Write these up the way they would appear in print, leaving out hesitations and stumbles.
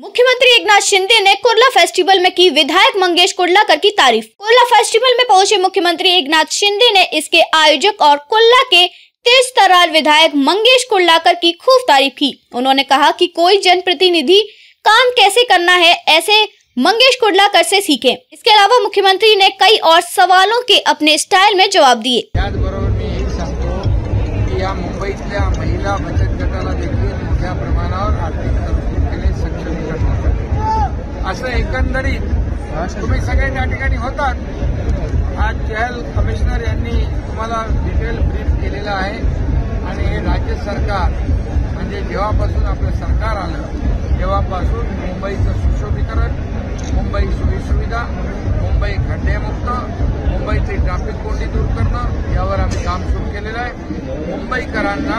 मुख्यमंत्री एकनाथ शिंदे ने कुर्ला फेस्टिवल में की विधायक मंगेश कुर्लाकर की तारीफ। कुर्ला फेस्टिवल में पहुंचे मुख्यमंत्री एकनाथ शिंदे ने इसके आयोजक और कुर्ला के तेज तर्रार विधायक मंगेश कुर्लाकर की खूब तारीफ की। उन्होंने कहा कि कोई जनप्रतिनिधि काम कैसे करना है ऐसे मंगेश कुर्लाकर से सीखें। इसके अलावा मुख्यमंत्री ने कई और सवालों के अपने स्टाइल में जवाब दिए। त्याचबरोबर मी हे सांगतो की या मुंबईतल्या महिला बचत गटाला देखील मोठ्या प्रमाणावर आर्थिक तरतुदीने सक्षमीकरण होतं। असं एकंदरीत तुम्ही सगळे त्या ठिकाणी होतात। आज चहल कमिशनर यांनी तुम्हाला डिटेल ब्रीफ केलेला आहे आणि राज्य सरकार म्हणजे जेव्हापासून आपलं सरकार आलं तेव्हापासून मुंबईचं सुशोभीकरण, मुंबई सोयीसुविधा, मुंबई खड्डेमुक्त, मुंबईची ट्रॅफिक कोंडी दूर करणं यावर आम्ही काम सुरू केलेलं आहे। मुंबईकरांना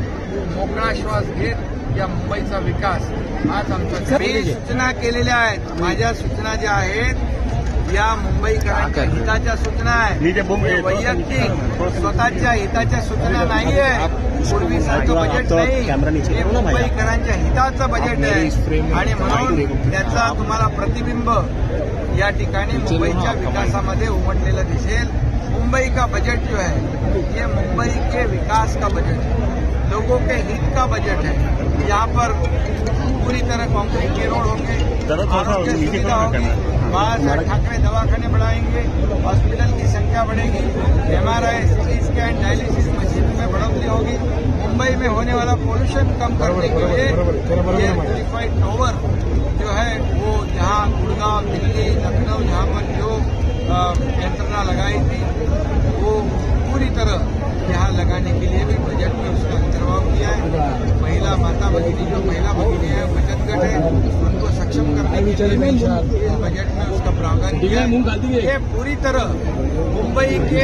मोकळा श्वास घेत या मुंबईचा विकास आज आमच्या मी सूचना केलेल्या आहेत। माझ्या सूचना ज्या आहेत या मुंबईकरांच्या हिताच्या सूचना आहेत, वैयक्तिक स्वतःच्या हिताच्या सूचना नाही आहे। पूर्वीसारखं बजेट नाही, हे मुंबईकरांच्या हिताचं बजेट आहे आणि म्हणून त्याचा तुम्हाला प्रतिबिंब या ठिकाणी मुंबईच्या विकासामध्ये उमटलेलं दिसेल। मुंबई का बजट जो है ये मुंबई के विकास का बजट है, लोगों के हित का बजट है। यहाँ पर पूरी तरह कंक्रीट के रोड होंगे, आरोग्य सुविधा होगी, बालासाहेब ठाकरे दवाखाने बढ़ाएंगे, हॉस्पिटल की संख्या बढ़ेगी, MRI, CT scan, dialysis machine में बढ़ोतरी होगी। मुंबई में होने वाला पोल्यूशन कम करने के लिए ये प्यूरिफाइड टावर जो है वो जहाँ गुड़गांव, दिल्ली, लखनऊ जहाँ पर जो यंत्रणा लगाई थी वो पूरी तरह यहाँ लगाने के लिए भी बजट में उसका अंतर्भाव किया है। महिला माता भगिनी जो महिला भगिनी है बचत गट है उनको सक्षम करने के लिए भी इस बजट में उसका प्रावधान किया है। ये पूरी तरह मुंबई के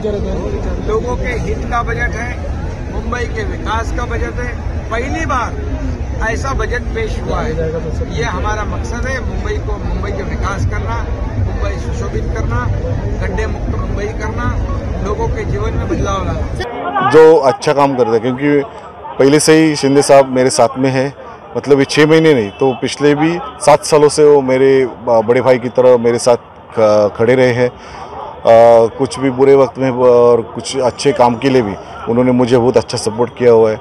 लोगों के हित का बजट है, मुंबई के विकास का बजट है। पहली बार ऐसा बजट पेश हुआ है। ये हमारा मकसद है मुंबई को, मुंबई के विकास करना, मुंबई सुशोभित करना, गड्ढे मुक्त मुंबई करना, लोगों के जीवन में बदलाव लाना। जो अच्छा काम करता है, क्योंकि पहले से ही शिंदे साहब मेरे साथ में है, मतलब ये 6 महीने नहीं तो पिछले भी 7 सालों से वो मेरे बड़े भाई की तरह मेरे साथ खड़े रहे हैं। कुछ भी बुरे वक्त में और कुछ अच्छे काम के लिए भी उन्होंने मुझे बहुत अच्छा सपोर्ट किया हुआ है।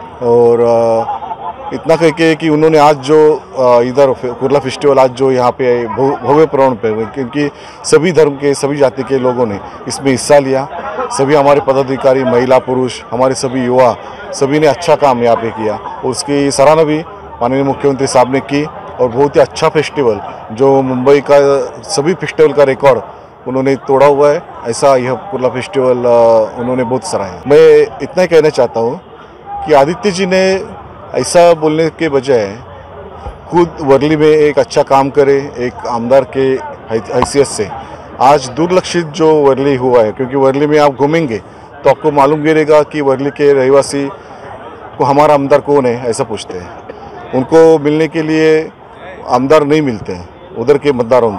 और इतना कह के कि उन्होंने आज जो इधर कुर्ला फेस्टिवल आज जो यहाँ पे भव्य प्राण पे, क्योंकि सभी धर्म के सभी जाति के लोगों ने इसमें हिस्सा लिया। सभी हमारे पदाधिकारी, महिला पुरुष, हमारे सभी युवा, सभी ने अच्छा काम यहाँ पे किया और उसकी सराहना भी माननीय मुख्यमंत्री साहब ने की। और बहुत ही अच्छा फेस्टिवल जो मुंबई का सभी फेस्टिवल का रिकॉर्ड उन्होंने तोड़ा हुआ है, ऐसा यह कुर्ला फेस्टिवल उन्होंने बहुत सराहा। मैं इतना ही कहना चाहता हूँ कि आदित्य जी ने ऐसा बोलने के बजाय खुद वर्ली में एक अच्छा काम करे, एक आमदार के हैसियत से। आज दुर्लक्षित जो वर्ली हुआ है, क्योंकि वर्ली में आप घूमेंगे तो आपको मालूम गिरेगा कि वर्ली के रहवासी को हमारा आमदार कौन है ऐसा पूछते हैं। उनको मिलने के लिए आमदार नहीं मिलते हैं उधर के मतदारों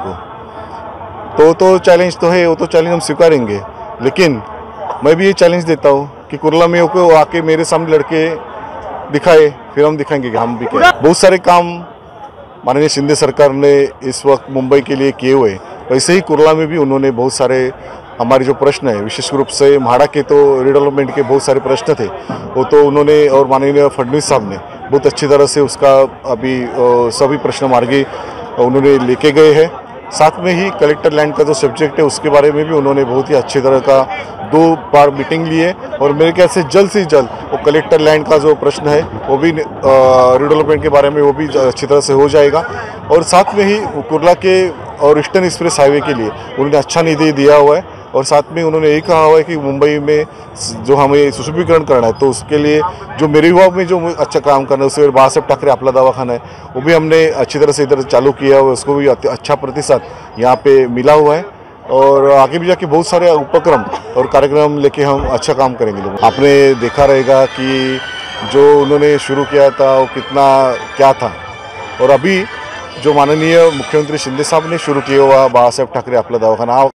को। तो चैलेंज तो है, वो तो चैलेंज हम स्वीकारेंगे। लेकिन मैं भी ये चैलेंज देता हूँ कि कुर्ला में को आके मेरे सामने लड़के दिखाए, फिर हम दिखाएंगे कि हम भी क्या। बहुत सारे काम माननीय शिंदे सरकार ने इस वक्त मुंबई के लिए किए हुए, वैसे ही कुर्ला में भी उन्होंने बहुत सारे हमारे जो प्रश्न है, विशेष रूप से म्हाड़ा के तो रिडेवलपमेंट के बहुत सारे प्रश्न थे, वो तो उन्होंने और माननीय फडणवीस साहब ने बहुत अच्छी तरह से उसका अभी सभी प्रश्न मार्गी उन्होंने लेके गए हैं। साथ में ही कलेक्टर लैंड का जो सब्जेक्ट है उसके बारे में भी उन्होंने बहुत ही अच्छी तरह का 2 बार मीटिंग ली है। और मेरे ख्याल से जल्द वो कलेक्टर लैंड का जो प्रश्न है वो भी रिडेवलपमेंट के बारे में वो भी अच्छी तरह से हो जाएगा। और साथ में ही कुर्ला के और ईस्टर्न एक्सप्रेस हाईवे के लिए उन्होंने अच्छा निधि दिया हुआ है। और साथ में उन्होंने यही कहा हुआ है कि मुंबई में जो हमें सुशोभीकरण करना है तो उसके लिए जो मेरे विभाग में जो अच्छा काम करना है उससे बालासाहेब ठाकरे आपला दवाखाना है वो भी हमने अच्छी तरह से इधर चालू किया हुआ है, उसको भी अच्छा प्रतिसाद यहाँ पे मिला हुआ है। और आगे भी जाके बहुत सारे उपक्रम और कार्यक्रम लेके हम अच्छा काम करेंगे। लोग आपने देखा रहेगा कि जो उन्होंने शुरू किया था वो कितना क्या था, और अभी जो माननीय मुख्यमंत्री शिंदे साहब ने शुरू किया हुआ बालासाहेब ठाकरे आपला दवाखाना